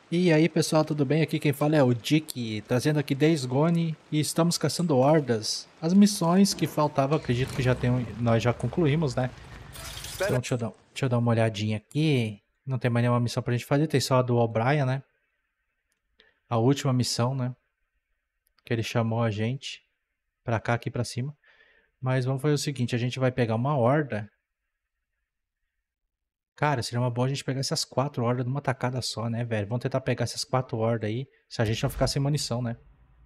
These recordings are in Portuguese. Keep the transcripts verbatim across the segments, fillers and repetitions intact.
E aí pessoal, tudo bem? Aqui quem fala é o Dick, trazendo aqui Days Gone e estamos caçando hordas. As missões que faltavam, acredito que já tem, nós já concluímos, né? Espera. Então deixa eu, dar, deixa eu dar uma olhadinha aqui. Não tem mais nenhuma missão pra gente fazer, tem só a do O'Brien, né? A última missão, né? Que ele chamou a gente pra cá, aqui pra cima. Mas vamos fazer o seguinte, a gente vai pegar uma horda. Cara, seria uma boa a gente pegar essas quatro hordas numa tacada só, né, velho? Vamos tentar pegar essas quatro hordas aí, se a gente não ficar sem munição, né?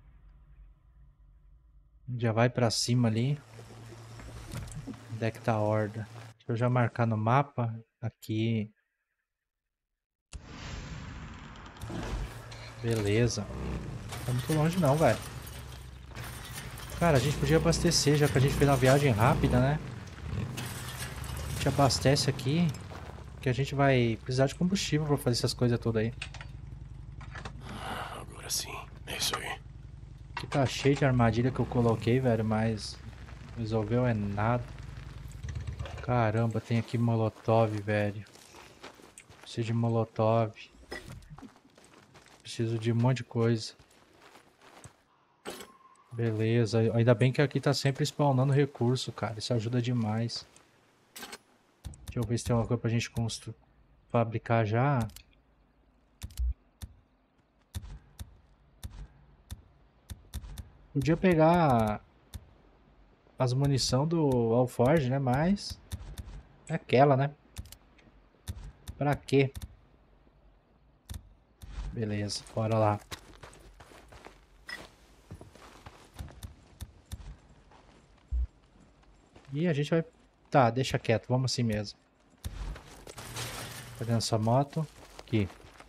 Já vai pra cima ali. Onde é que tá a horda? Deixa eu já marcar no mapa. Aqui. Beleza. Não tá muito longe não, velho. Cara, a gente podia abastecer, já que a gente fez uma viagem rápida, né? A gente abastece aqui. Que a gente vai precisar de combustível pra fazer essas coisas todas aí. Agora sim, é isso aí. Aqui tá cheio de armadilha que eu coloquei, velho, mas resolveu é nada. Caramba, tem aqui molotov, velho. Preciso de molotov. Preciso de um monte de coisa. Beleza, ainda bem que aqui tá sempre spawnando recurso, cara. Isso ajuda demais. Deixa eu ver se tem alguma coisa pra gente construir. Fabricar já. Podia pegar as munição do Alforge, né? Mas é aquela, né? Pra quê? Beleza, bora lá. E a gente vai... Tá, deixa quieto, vamos assim mesmo. Cadê essa moto? Aqui.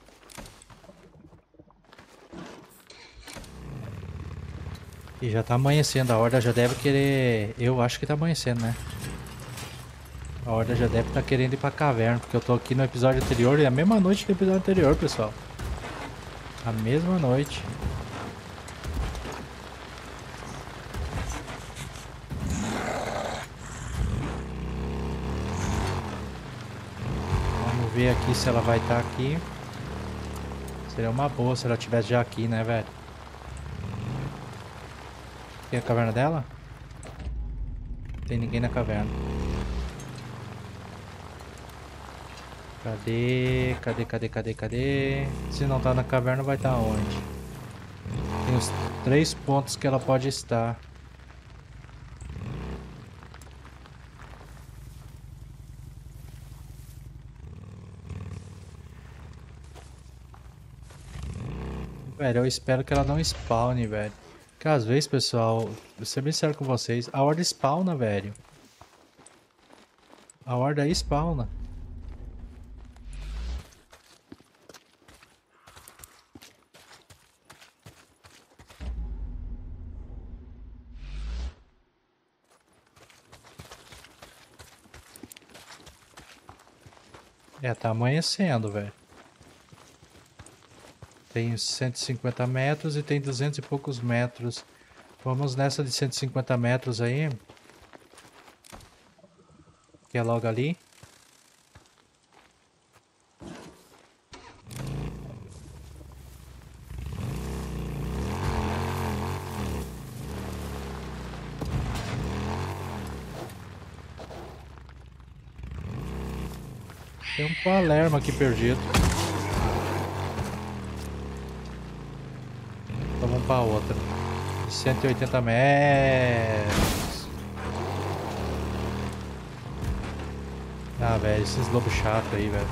E já tá amanhecendo, a horda já deve querer... Eu acho que tá amanhecendo, né? A horda já deve estar tá querendo ir pra caverna, porque eu tô aqui no episódio anterior e é a mesma noite do episódio anterior, pessoal. A mesma noite. Vamos ver aqui se ela vai estar tá aqui. Seria uma boa se ela estivesse já aqui, né, velho? Tem a caverna dela? Tem ninguém na caverna. Cadê? Cadê, cadê, cadê, cadê? Se não tá na caverna, vai estar tá onde? Tem os três pontos que ela pode estar. Velho, eu espero que ela não spawne, velho. Porque às vezes, pessoal, vou ser bem sério com vocês, a horda spawna, velho. A horda aí spawna. É, tá amanhecendo, velho. Tem cento e cinquenta metros e tem duzentos e poucos metros. Vamos nessa de cento e cinquenta metros aí. Que é logo ali. Tem um Palermo aqui perdido. Então vamos pra outra. cento e oitenta metros. Ah, velho, esses lobos chatos aí, velho.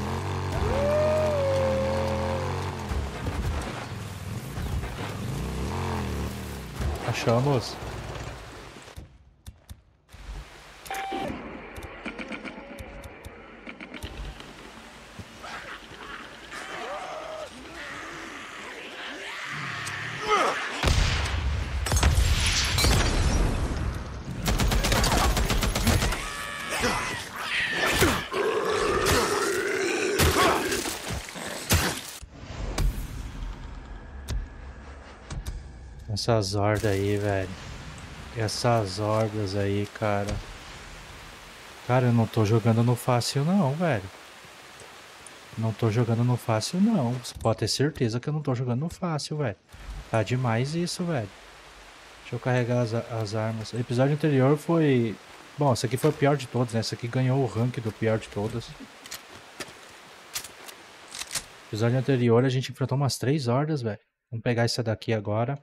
Achamos. Essas hordas aí, velho. Essas hordas aí, cara. Cara, eu não tô jogando no fácil não, velho. Não tô jogando no fácil, não. Você pode ter certeza que eu não tô jogando no fácil, velho. Tá demais isso, velho. Deixa eu carregar as, as armas. O episódio anterior foi... Bom, esse aqui foi o pior de todos, né? Esse aqui ganhou o rank do pior de todos. No episódio anterior a gente enfrentou umas três hordas, velho. Vamos pegar essa daqui agora.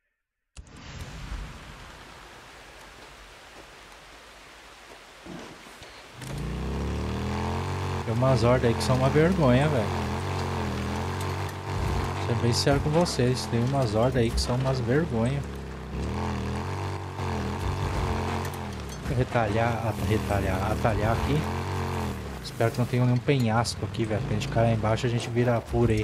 Tem umas hordas aí que são uma vergonha, velho. Vou ser bem sincero com vocês. Tem umas hordas aí que são umas vergonhas. Vou retalhar, retalhar, atalhar aqui. Espero que não tenha nenhum penhasco aqui, velho. Se a gente cair lá embaixo, a gente vira purê.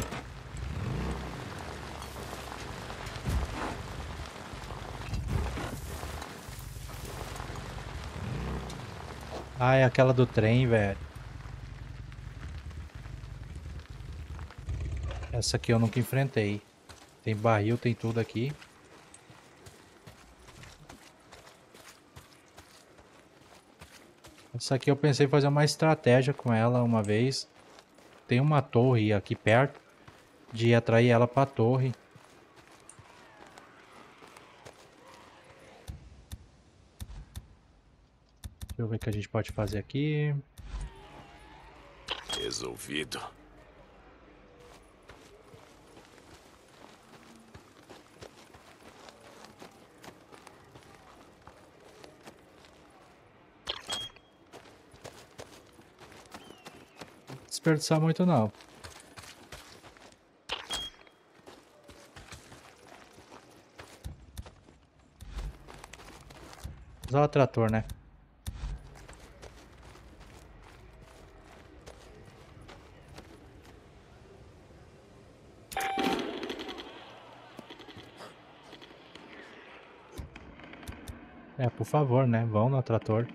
Ah, é aquela do trem, velho. Essa aqui eu nunca enfrentei. Tem barril, tem tudo aqui. Essa aqui eu pensei em fazer uma estratégia com ela uma vez. Tem uma torre aqui perto. De atrair ela pra torre. Deixa eu ver o que a gente pode fazer aqui. Resolvido. Desperdiçar muito não. Usar o trator, né? É, por favor, né? Vão no trator.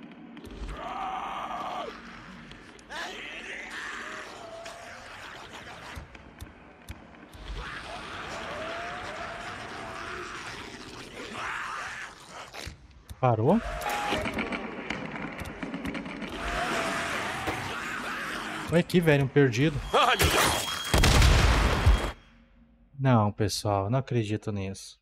Parou? Olha aqui, velho, um perdido. Não, pessoal, não acredito nisso.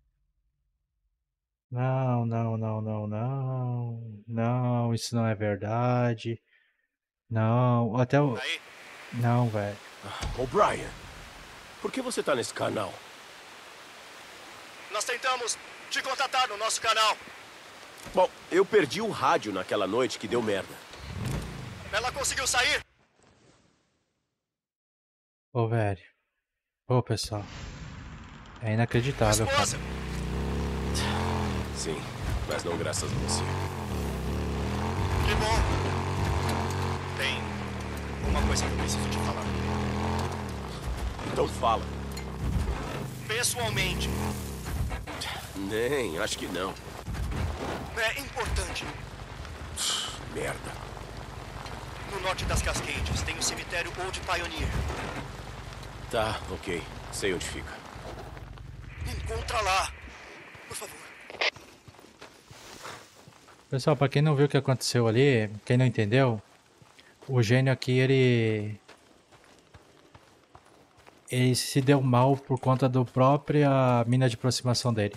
Não, não, não, não, não. Não, isso não é verdade. Não, até o... Aí, Não, velho. O'Brien, por que você tá nesse canal? nós tentamos te contatar no nosso canal. Bom, eu perdi o rádio naquela noite que deu merda. Ela conseguiu sair? Ô, velho. Ô, pessoal. É inacreditável, cara. Esposa, Sim, mas não graças a você. que bom. Tem uma coisa que eu preciso te falar. Então fala. Pessoalmente, Nem, acho que não. é importante. Merda. No norte das Cascades tem o cemitério Old Pioneer. Tá, ok. Sei onde fica. Encontra lá, por favor. Pessoal, pra quem não viu o que aconteceu ali, quem não entendeu, o gênio aqui, ele... Ele se deu mal por conta da própria mina de aproximação dele.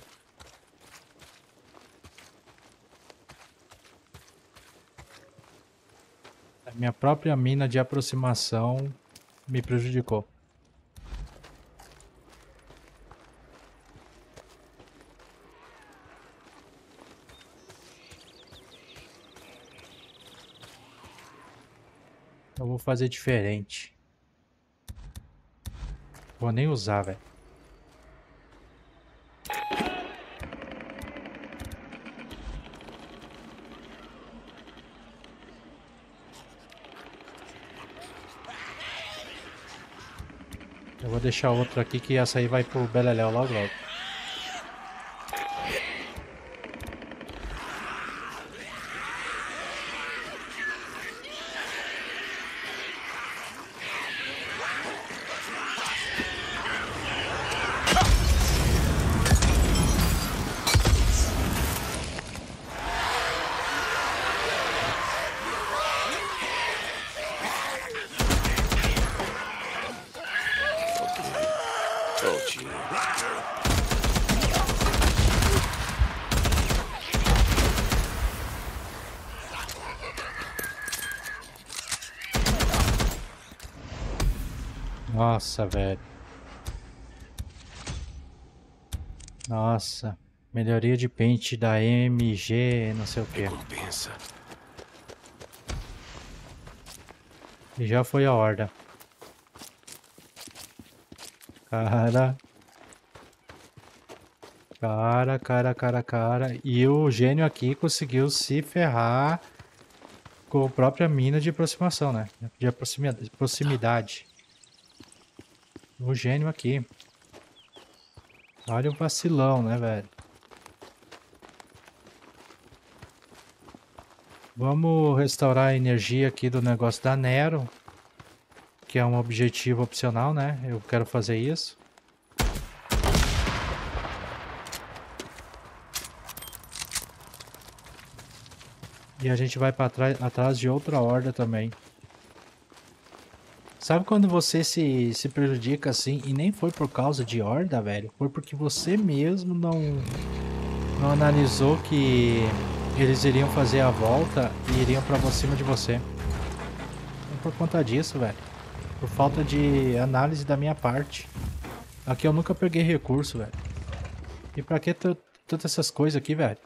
A minha própria mina de aproximação me prejudicou. Eu vou fazer diferente. Vou nem usar, velho. Eu vou deixar outro aqui que essa aí vai pro Beleléu logo logo. Prontinho. Nossa, velho. Nossa. Melhoria de pente da M G, não sei o que. Recompensa. E já foi a horda. Cara. Cara, cara, cara, cara. E o gênio aqui conseguiu se ferrar com a própria mina de aproximação, né? De aproximidade. proximidade. O gênio aqui. Olha o vacilão, né, velho? Vamos restaurar a energia aqui do negócio da Nero. Que é um objetivo opcional, né? Eu quero fazer isso. E a gente vai para trás, atrás de outra horda também. Sabe quando você se, se prejudica assim e nem foi por causa de horda, velho? Foi porque você mesmo não, não analisou que eles iriam fazer a volta e iriam pra cima de você. É por conta disso, velho. Por falta de análise da minha parte. Aqui eu nunca peguei recurso, velho. E pra que todas essas coisas aqui, velho?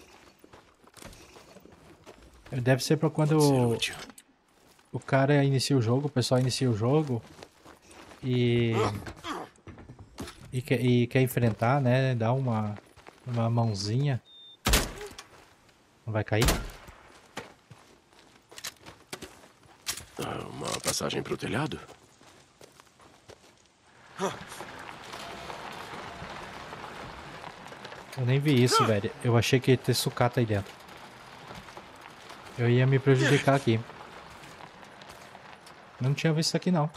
Deve ser pra quando o, o cara inicia o jogo, o pessoal inicia o jogo e, e, quer, e quer enfrentar, né? Dá uma, uma mãozinha. Não vai cair? Ah, uma passagem pro telhado? Eu nem vi isso, velho. Eu achei que ia ter sucata aí dentro. Eu ia me prejudicar aqui. Eu não tinha visto isso aqui, não.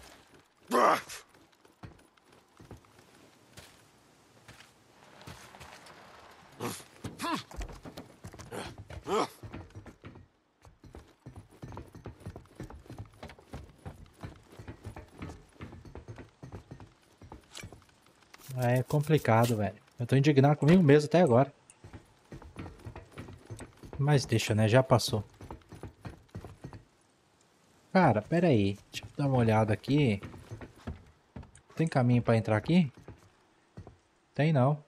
É complicado, velho. Eu tô indignado comigo mesmo até agora. Mas deixa, né? Já passou. Cara, pera aí. Deixa eu dar uma olhada aqui. Tem caminho pra entrar aqui? Tem não.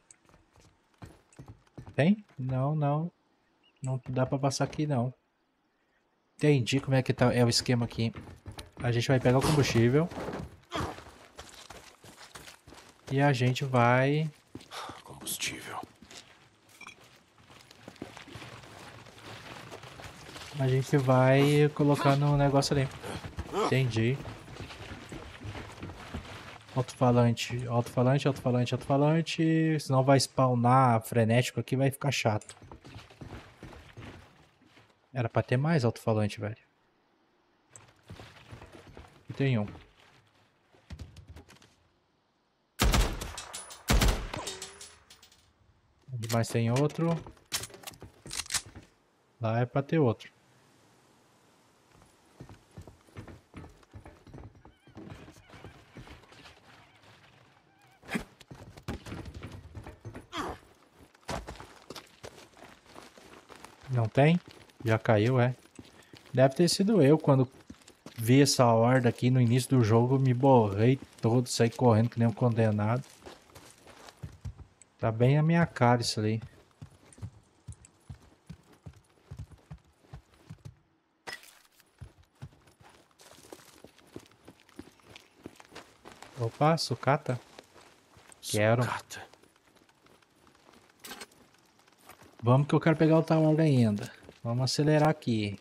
Tem? Não, não. Não dá pra passar aqui não. Entendi como é que tá, é o esquema aqui. A gente vai pegar o combustível. E a gente vai... Combustível. A gente vai colocar no negócio ali. Entendi. Alto-falante, alto-falante, alto-falante, alto-falante. Senão vai spawnar frenético aqui, vai ficar chato. Era pra ter mais alto-falante, velho. E tem um. Onde mais tem outro? Lá é pra ter outro. Não tem? Já caiu, é. Deve ter sido eu quando vi essa horda aqui no início do jogo, me borrei todo, saí correndo que nem um condenado. Tá bem a minha cara isso ali. Opa, sucata. Quero. Sucata. Vamos que eu quero pegar o tower ainda. Vamos acelerar aqui.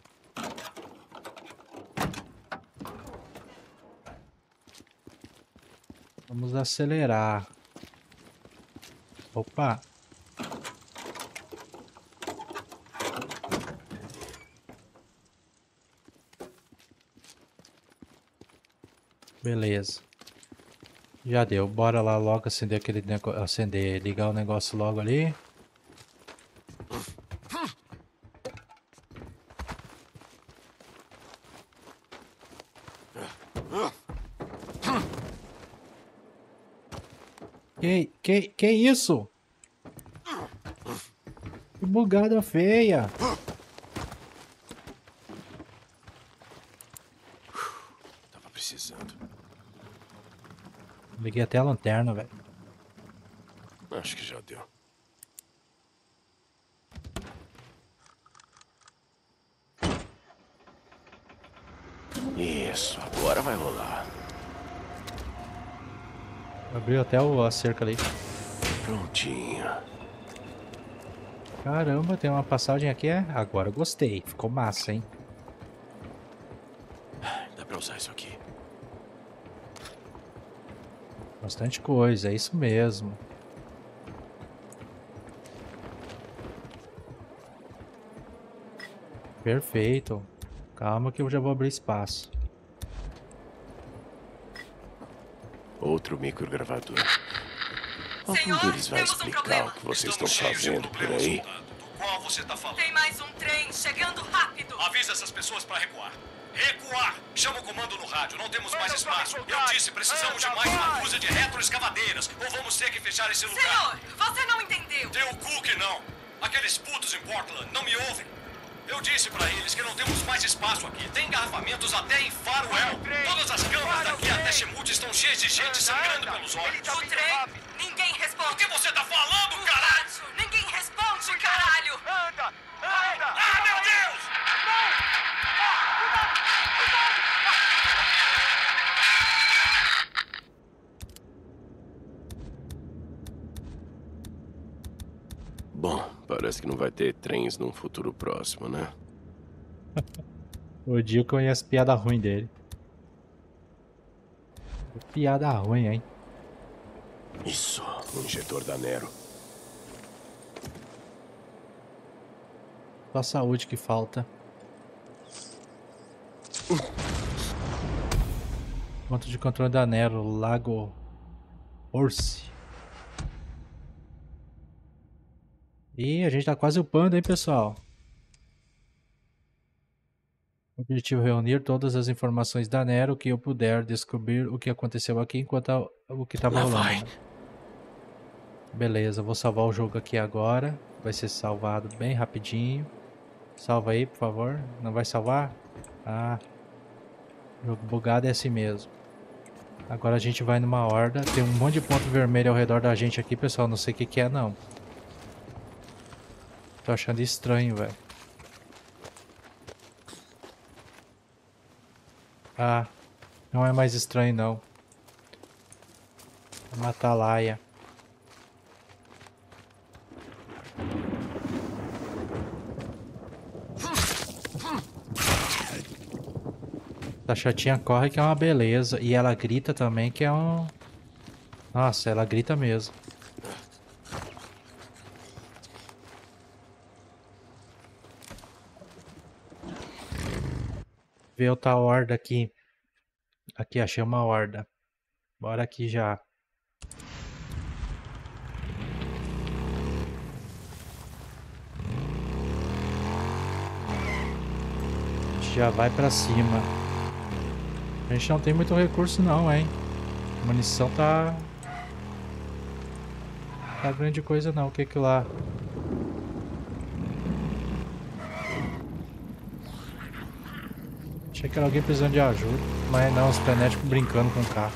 Vamos acelerar. Opa. Beleza. Já deu. Bora lá logo acender aquele negócio. Acender, ligar o negócio logo ali. Que, que, que isso? Que bugada feia. Tava precisando. Liguei até a lanterna, velho. Acho que já deu. Isso, agora vai rolar. Abriu até o, a cerca ali. Prontinho. Caramba, tem uma passagem aqui, é? Agora eu gostei. Ficou massa, hein? Dá pra usar isso aqui. Bastante coisa, é isso mesmo. Perfeito. Calma que eu já vou abrir espaço. Outro microgravador. Algum Senhor, deles vai temos um explicar problema. o que vocês Estamos estão cheios de fazendo por problemas, aí? soldado. Do qual você tá falando? Tem mais um trem chegando rápido. Avisa essas pessoas para recuar. Recuar! Chama o comando no rádio, não temos mais Manda espaço. pra Eu disse, precisamos de Anda, mais uma vai! dúzia de retroescavaderas, ou vamos ter que fechar esse lugar. Senhor, você não entendeu. Deu cu que não. Aqueles putos em Portland não me ouvem. Eu disse pra eles que não temos mais espaço aqui. Tem engarrafamentos até em Farwell. Todas as câmaras daqui até Chimute estão cheias de gente sangrando pelos olhos. O trem, ninguém O responde. que você tá falando, O caralho? rádio, ninguém responde, caralho. Anda! Anda! Ah, meu Deus! Bom, parece que não vai ter trens num futuro próximo, né? O Dio conhece piada ruim dele. Piada ruim, hein? Isso, o injetor da Nero. Só a saúde que falta. Ponto de controle da Nero, Lago Orsi. E a gente tá quase upando, hein, pessoal? Objetivo: reunir todas as informações da Nero que eu puder, descobrir o que aconteceu aqui enquanto a, o que tava Lá rolando. vai. Né? Beleza, vou salvar o jogo aqui agora. Vai ser salvado bem rapidinho. Salva aí, por favor. Não vai salvar? Ah. Jogo bugado é assim mesmo. Agora a gente vai numa horda. Tem um monte de ponto vermelho ao redor da gente aqui, pessoal. Não sei o que que é, não. Tô achando estranho, velho. Ah. Não é mais estranho, não. Vou matar a Laia. A chatinha corre que é uma beleza. E ela grita também que é um... Nossa, ela grita mesmo. Ver outra horda aqui. Aqui, achei uma horda. Bora aqui já. A gente já vai pra cima. A gente não tem muito recurso não, hein? A munição tá... Tá grande coisa não. O que que lá? Achei que era alguém precisando de ajuda. Mas não, os frenéticos brincando com o carro.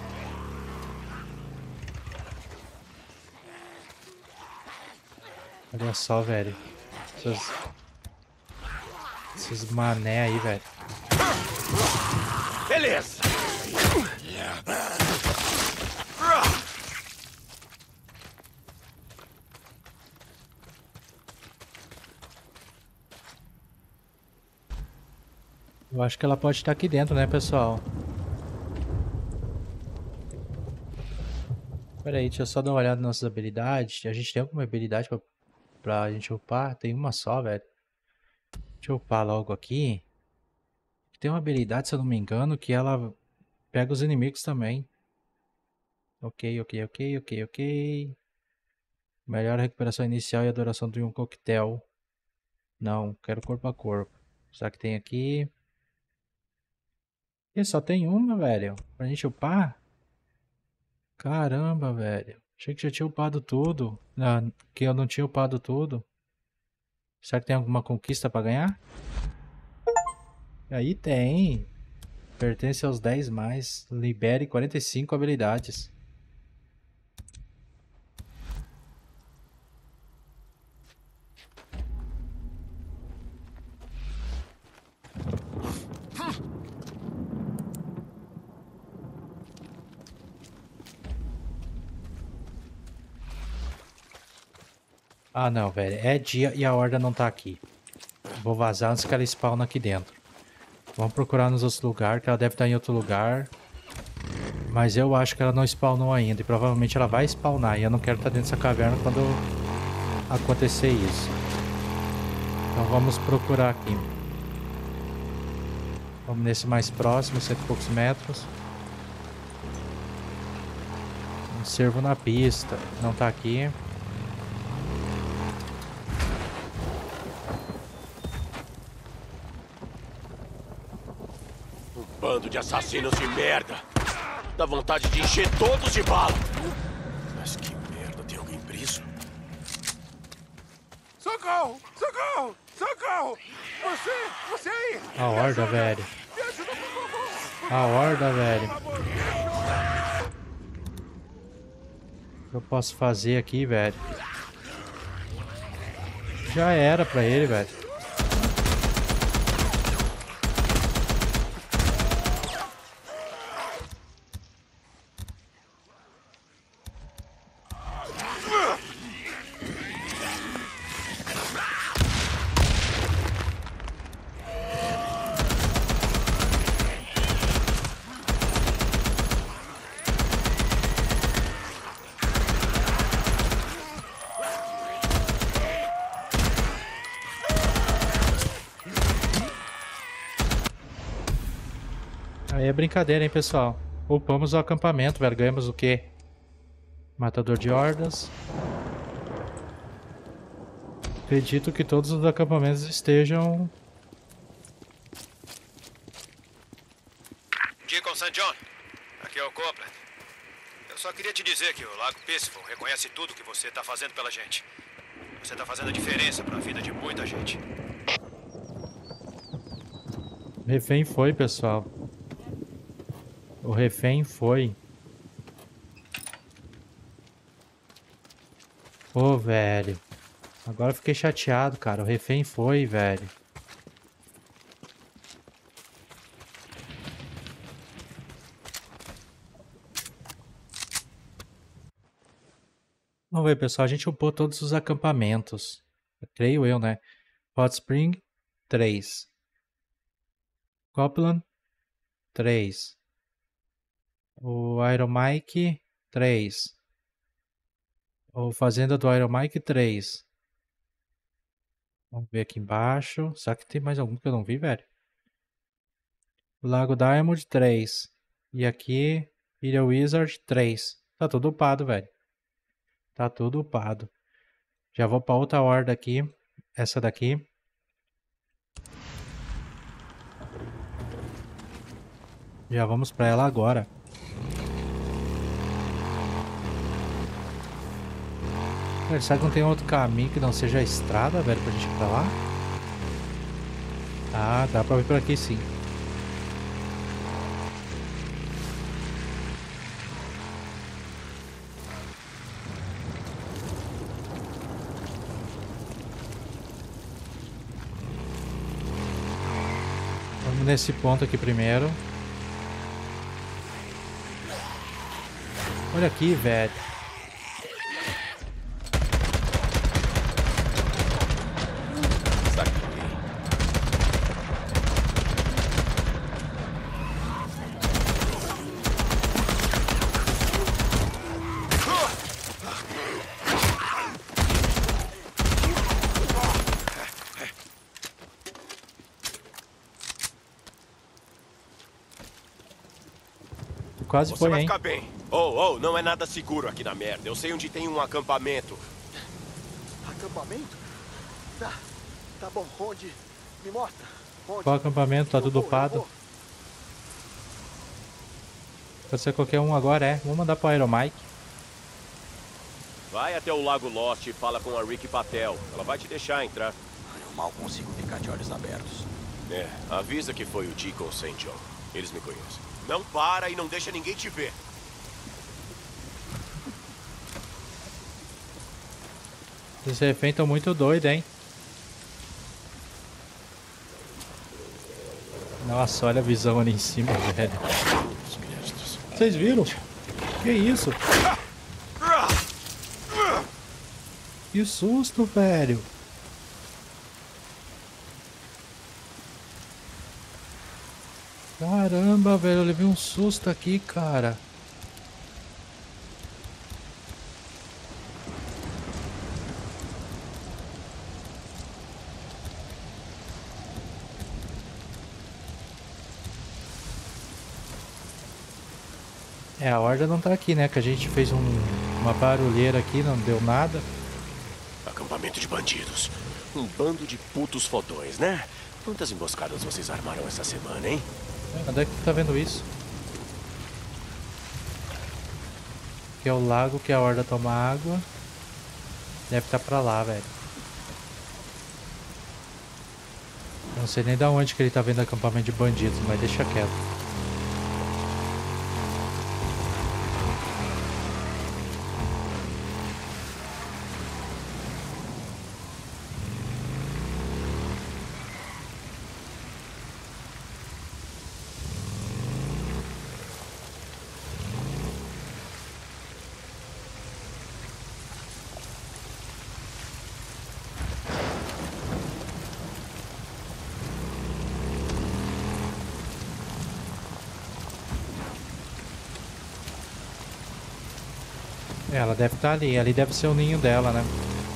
Olha só, velho. Essas... Esses mané aí, velho. Beleza! Eu acho que ela pode estar aqui dentro, né, pessoal? Pera aí, deixa eu só dar uma olhada nas nossas habilidades. A gente tem alguma habilidade pra, pra gente upar? Tem uma só, velho. Deixa eu upar logo aqui. Tem uma habilidade, se eu não me engano, que ela pega os inimigos também. Ok, ok, ok, ok, ok. Melhora a recuperação inicial e a duração de um coquetel. Não, quero corpo a corpo. Será que tem aqui? E só tem uma, velho. Pra gente upar? Caramba, velho. Achei que já tinha upado tudo. Ah, que eu não tinha upado tudo. Será que tem alguma conquista pra ganhar? Aí tem. Pertence aos dez mais. Libere quarenta e cinco habilidades. Ah não, velho. É dia e a horda não tá aqui. Vou vazar antes que ela spawna aqui dentro. Vamos procurar nos outros lugares, que ela deve estar em outro lugar. Mas eu acho que ela não spawnou ainda. E provavelmente ela vai spawnar. E eu não quero estar dentro dessa caverna quando acontecer isso. Então vamos procurar aqui. Vamos nesse mais próximo, cento e poucos metros. Um cervo na pista. Não tá aqui. Bando de assassinos de merda. Dá vontade de encher todos de bala. Mas que merda, tem alguém preso? Socorro! Socorro! Socorro! Você! Você aí! A horda, velho. A horda, velho. O que eu posso fazer aqui, velho? Já era pra ele, velho. Aí é brincadeira, hein, pessoal. Upamos o acampamento, velho. Ganhamos o quê? Matador de hordas. Acredito que todos os acampamentos estejam... Deacon Saint John, aqui é o Copeland. Eu só queria te dizer que o Lago Peaceful reconhece tudo que você está fazendo pela gente. Você está fazendo a diferença para a vida de muita gente. O refém foi, pessoal. O refém foi. Ô, velho. Agora eu fiquei chateado, cara. O refém foi, velho. Vamos ver, pessoal. A gente upou todos os acampamentos. Creio eu, né? Hot Spring, três. Copeland, três. O Iron Mike, três. O Fazenda do Iron Mike, três. Vamos ver aqui embaixo. Será que tem mais algum que eu não vi, velho? O Lago Diamond, três. E aqui, Ilha Wizard, três. Tá tudo upado, velho. Tá tudo upado. Já vou pra outra horda aqui. Essa daqui. Já vamos pra ela agora. Velho, será que não tem outro caminho que não seja a estrada, velho, pra gente ir pra lá? Ah, dá pra vir por aqui sim. Vamos nesse ponto aqui primeiro. Olha aqui, velho. Quase Você foi, vai hein? ficar bem. Oh, oh, não é nada seguro aqui na merda. Eu sei onde tem um acampamento. Acampamento? Tá. Tá bom. Onde? Me mostra. Onde? Qual acampamento? Tá Eu tudo vou, eu upado. vou. Pode ser qualquer um agora, é. Vou mandar pro Iron Mike. Vai até o Lago Lost e fala com a Ricky Patel. Ela vai te deixar entrar. Eu mal consigo ficar de olhos abertos. É, avisa que foi o Deacon Saint John. Eles me conhecem. Não para e não deixa ninguém te ver. Esses reféns estão muito doidos, hein? Nossa, olha a visão ali em cima, velho. Os créditos. Vocês viram? Que isso? Que susto, velho. Caramba, velho, eu levei um susto aqui, cara. É, a horda não tá aqui, né? Que a gente fez um, uma barulheira aqui, não deu nada. Acampamento de bandidos. Um bando de putos fodões, né? Quantas emboscadas vocês armaram essa semana, hein? É, onde é que tu tá vendo isso? Aqui é o lago que a horda toma água. Deve estar pra lá, velho. Não sei nem da onde que ele tá vendo acampamento de bandidos, mas deixa quieto. Ela deve estar ali, ali deve ser o ninho dela, né?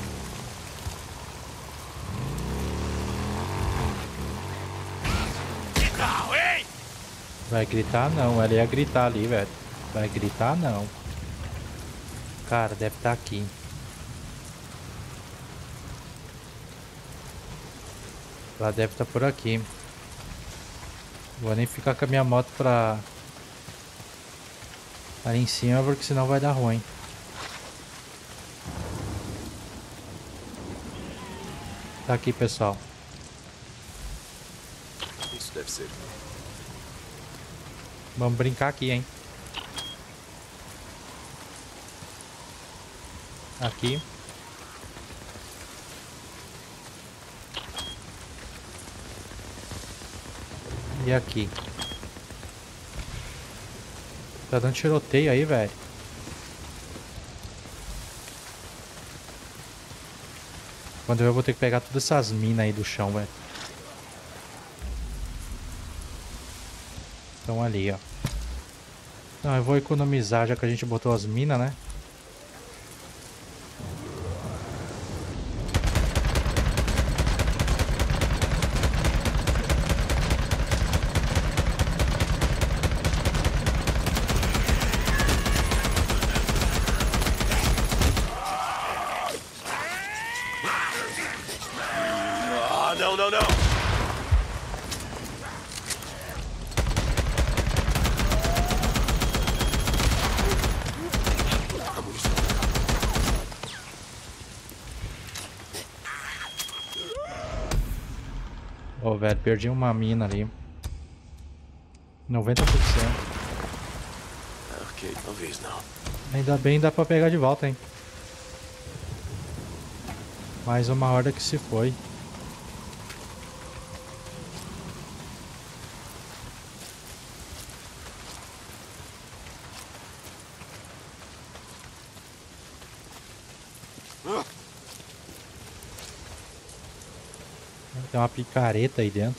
Vai gritar não, ela ia gritar ali, velho. Vai gritar não. Cara, deve estar aqui. Ela deve estar por aqui. Vou nem ficar com a minha moto pra... ali em cima, porque senão vai dar ruim. Tá aqui, pessoal. Isso deve ser. Vamos brincar aqui, hein? Aqui. E aqui. Tá dando tiroteio aí, velho. Quando eu vou ter que pegar todas essas minas aí do chão, velho. Estão ali, ó. Não, eu vou economizar, já que a gente botou as minas, né? Ah, não, não, não! Ô, oh, velho, perdi uma mina ali. noventa por cento. Ok, talvez não. Ainda bem dá pra pegar de volta, hein? Mais uma horda que se foi. Tem uma picareta aí dentro.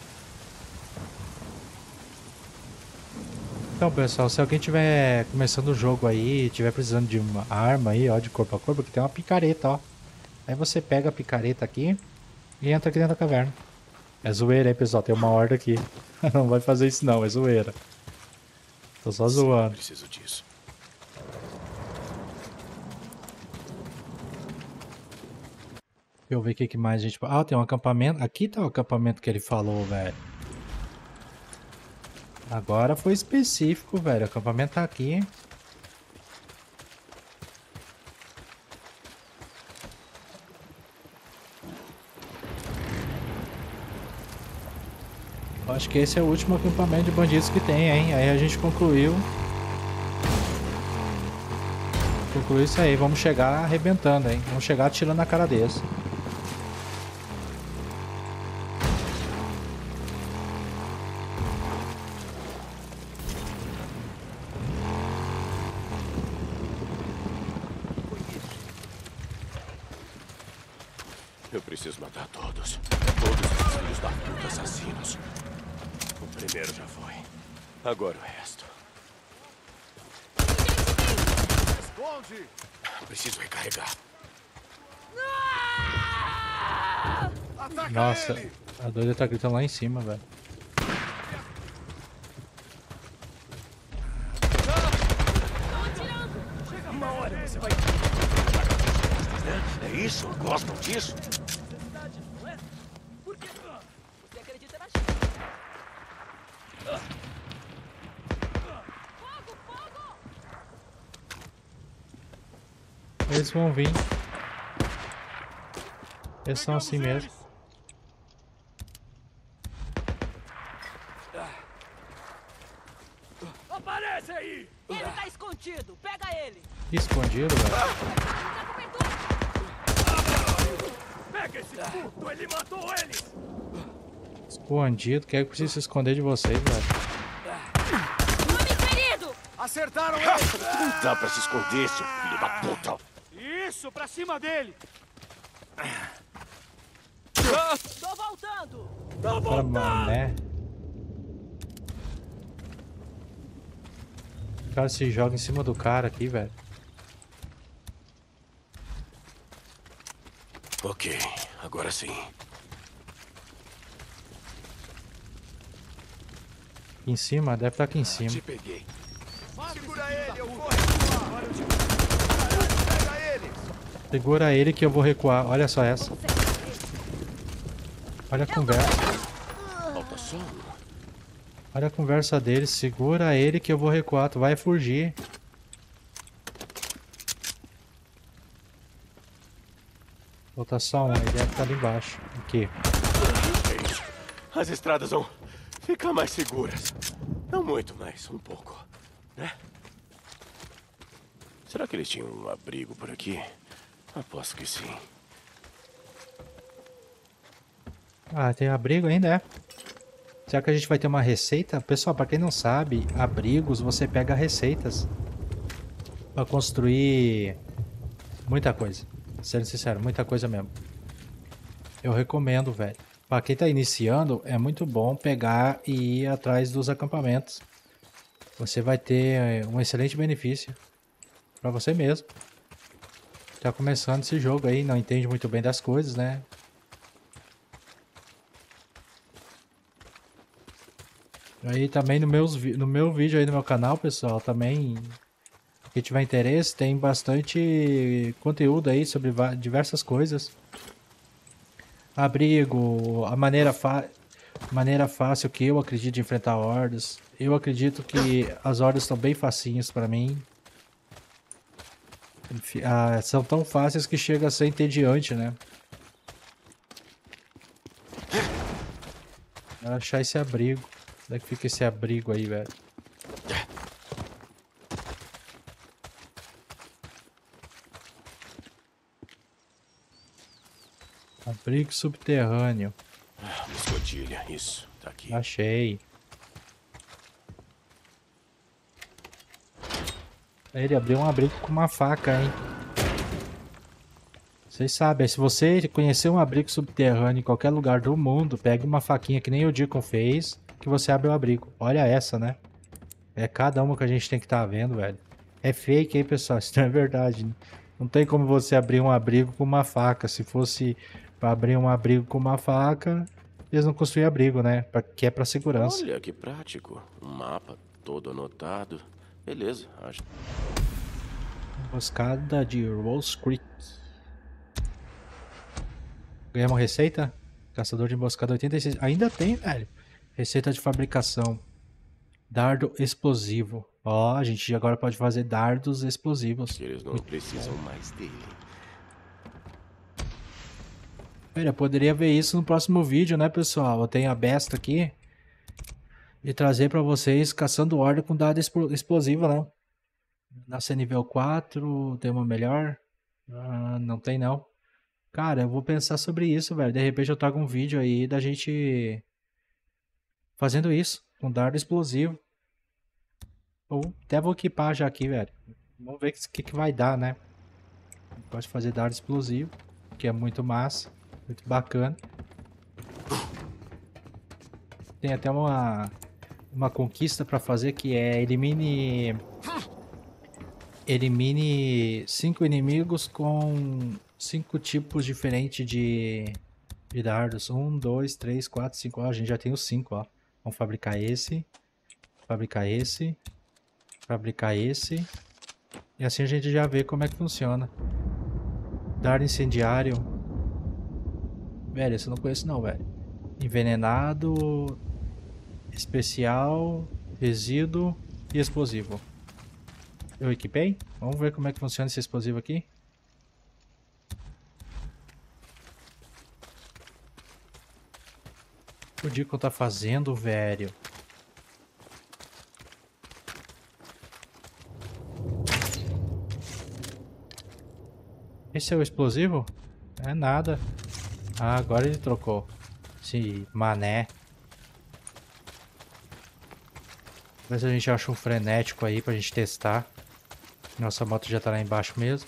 Então, pessoal, se alguém tiver começando o jogo aí, tiver precisando de uma arma aí, ó, de corpo a corpo, aqui tem uma picareta, ó. Aí você pega a picareta aqui e entra aqui dentro da caverna. É zoeira, hein, pessoal? Tem uma horda aqui. Não vai fazer isso não, é zoeira. Tô só zoando. Preciso disso. Deixa eu ver o que que mais a gente... Ah, tem um acampamento. Aqui tá o acampamento que ele falou, velho. Agora foi específico, velho. O acampamento tá aqui. Acho que esse é o último acampamento de bandidos que tem, hein? Aí a gente concluiu. Concluiu isso aí. Vamos chegar arrebentando, hein? Vamos chegar atirando na cara deles. Eu preciso matar todos. Todos esses filhos da puta assassinos. O primeiro já foi. Agora o resto. Esconde! Preciso recarregar. Ataca Nossa, ele! a doida tá gritando lá em cima, velho. Uma hora você vai... É isso? Gostam disso? Você acredita na gente? Fogo, fogo! Eles vão vir. Eles são assim Pegamos mesmo. eles! Aparece aí! Ele tá escondido! Pega ele! Escondido, velho. Tá cobertura! Pega esse puto! Ele matou eles! Escondido. Quer que precisa se esconder de vocês, velho. Homem ferido! Acertaram ele! Não dá pra se esconder, seu filho da puta. Isso, pra cima dele! Tô voltando! Tô Pra voltando! mané. O cara se joga em cima do cara aqui, velho. Ok, agora sim. Aqui em cima, deve estar aqui em cima. Te peguei. Segura ele, eu vou recuar! Pega ele! Segura ele que eu vou recuar. Olha só essa. Olha a conversa. Falta só um. Olha a conversa dele. Segura ele que eu vou recuar. Tu vai fugir. Falta só um. Ele deve estar ali embaixo. Aqui. Gente, as estradas vão ficar mais seguras. Não muito, mas um pouco, né? Será que eles tinham um abrigo por aqui? Aposto que sim. Ah, tem abrigo ainda, é? Será que a gente vai ter uma receita? Pessoal, pra quem não sabe, abrigos você pega receitas pra construir muita coisa. Sendo sincero, muita coisa mesmo. Eu recomendo, velho. Pra quem tá iniciando, é muito bom pegar e ir atrás dos acampamentos. Você vai ter um excelente benefício pra você mesmo. Tá começando esse jogo aí, não entende muito bem das coisas, né? Aí também no, meus, no meu vídeo aí no meu canal, pessoal, também, quem tiver interesse, tem bastante conteúdo aí sobre diversas coisas. Abrigo, a maneira, maneira fácil que eu acredito de enfrentar hordas. Eu acredito que as hordas estão bem facinhas pra mim. Ah, são tão fáceis que chega a ser entediante, né? Quero achar esse abrigo. Onde é que fica esse abrigo aí, velho? Abrigo subterrâneo. Ah, uma escotilha, isso, tá aqui. Achei. Ele abriu um abrigo com uma faca, hein? Vocês sabem, se você conhecer um abrigo subterrâneo em qualquer lugar do mundo, pegue uma faquinha que nem o Deacon fez, que você abre o abrigo. Olha essa, né? É cada uma que a gente tem que estar tá vendo, velho. É fake, hein, pessoal? Isso não é verdade. Não tem como você abrir um abrigo com uma faca. Se fosse para abrir um abrigo com uma faca, eles não construíam abrigo, né? Pra, que é pra segurança. Olha que prático. Um mapa todo anotado. Beleza, acho. Emboscada de Rose Creek. Ganhamos uma receita? Caçador de emboscada oitenta e seis. Ainda tem, velho. Receita de fabricação. Dardo explosivo. Ó, a gente agora pode fazer dardos explosivos. Eles não precisam mais dele. Olha, eu poderia ver isso no próximo vídeo, né, pessoal? Eu tenho a besta aqui. E trazer pra vocês caçando horda com dado explo- explosiva, né? Nascer nível quatro, tem uma melhor? Ah, não tem não. Cara, eu vou pensar sobre isso, velho. De repente eu trago um vídeo aí da gente fazendo isso, com dardo explosivo. Ou até vou equipar já aqui, velho. Vamos ver o que, que vai dar, né? Pode fazer dardo explosivo, que é muito massa, muito bacana. Tem até uma, uma conquista pra fazer que é elimine... Elimine cinco inimigos com cinco tipos diferentes de, de dardos. Um, dois, três, quatro, cinco. Ó, a gente já tem os cinco, ó. Vamos fabricar esse. Fabricar esse. Fabricar esse. E assim a gente já vê como é que funciona. Dardo incendiário. Velho, esse eu não conheço não, velho. Envenenado. Especial. Resíduo e explosivo. Eu equipei? Vamos ver como é que funciona esse explosivo aqui. O Deacon tá fazendo, velho. Esse é o explosivo? É nada. Ah, agora ele trocou. Esse mané. Ver se a gente acha um frenético aí pra gente testar. Nossa moto já tá lá embaixo mesmo.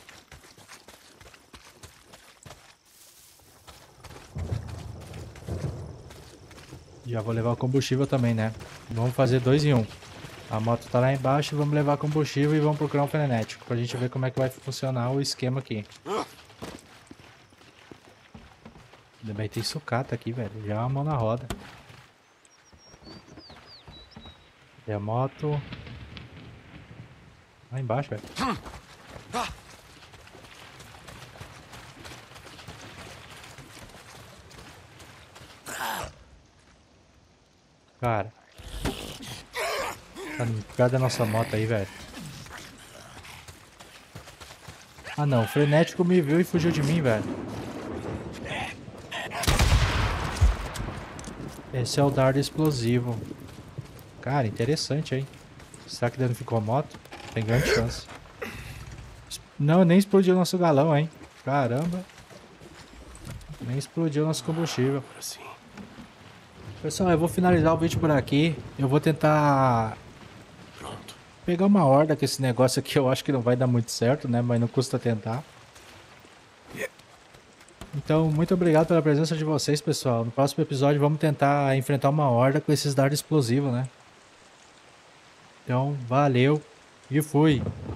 Já vou levar o combustível também, né? Vamos fazer dois em um. A moto tá lá embaixo, vamos levar combustível e vamos procurar um frenético. Pra gente ver como é que vai funcionar o esquema aqui. Ainda bem que tem sucata aqui, velho. Já é uma mão na roda. E a moto... Lá embaixo, velho. Cara. Tá no lugar da nossa moto aí, velho. Ah não, o frenético me viu e fugiu de mim, velho. Esse é o dardo explosivo. Cara, interessante, hein? Será que danificou a moto? Tem grande chance. Não, nem explodiu o nosso galão, hein? Caramba. Nem explodiu o nosso combustível. Assim. Pessoal, eu vou finalizar o vídeo por aqui. Eu vou tentar Pronto. pegar uma horda com esse negócio aqui. Eu acho que não vai dar muito certo, né? Mas não custa tentar. Então, muito obrigado pela presença de vocês, pessoal. No próximo episódio vamos tentar enfrentar uma horda com esses dardos explosivos, né? Então, valeu e fui!